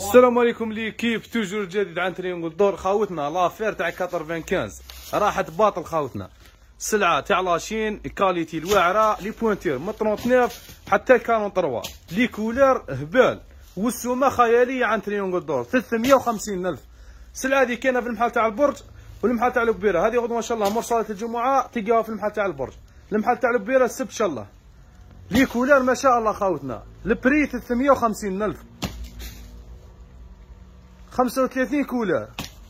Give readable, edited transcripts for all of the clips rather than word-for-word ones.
السلام عليكم ليكيب توجور جديد عن تريونغل دور. خاوتنا لافير تاع 95 راحت باطل. خاوتنا سلعه تاع لاشين كاليتي الواعره لي بوينتير من 39 حتى 43 لي كولور هبال والسومه خياليه عن تريونغل دور 350,000. السلعه هذه كاينه في المحل تاع البرج والمحل تاع الكبيره. هذه غدوه ان شاء الله مرسله الجمعه تلقاها في المحل تاع البرج. المحل تاع الكبيره السبت ان شاء الله. لي كولور ما شاء الله خاوتنا. البري 350,000 35 كولر.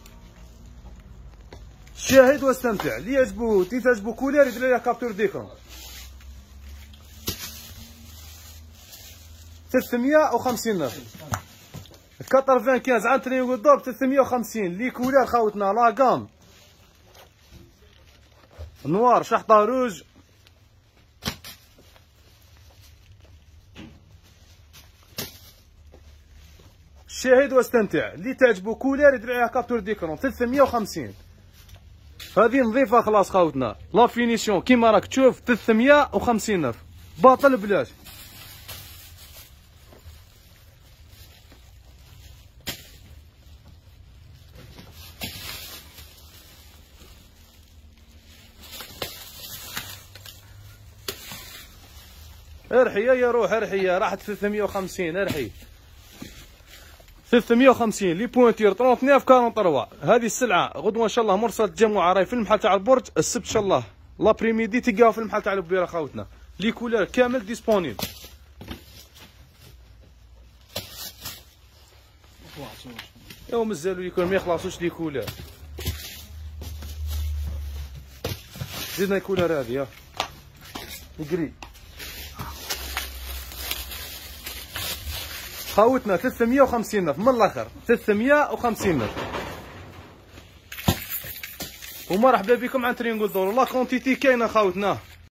شاهد واستمتع. اللي يعجبو تعجبو كولر يدير لها كابتور ديكرون. 350,000 95 عن تريونغل دور 350 لي كولر خاوتنا. لاكام نوار شحطه روج شاهد واستمتع. اللي تعجبو كولر يدير عليها كابتور ديكرون 350. هذه نظيفه خلاص خاوتنا. لا فينيسيون كيما راك تشوف 350,000 باطل بلاش. ارحي يا روح ارحي راحت 350. ارحي 350 لي بوينتير 39 43. هذه السلعه غدوه ان شاء الله مرسله الجمعه راهي في المحل تاع البرج. السبت ان شاء الله لابريميدي تلقاها في المحل تاع الكبيره خاوتنا. لي كولور كامل ديسپونيبل. يوم مازالوا يكون ما يخلصوش لي كولور. زيدنا الكولور هذه نقري خاوتنا 350,000 من الاخر 350,000. ومرحبا بكم عن تريونغل دور. لا كونتيتي كاينه خاوتنا.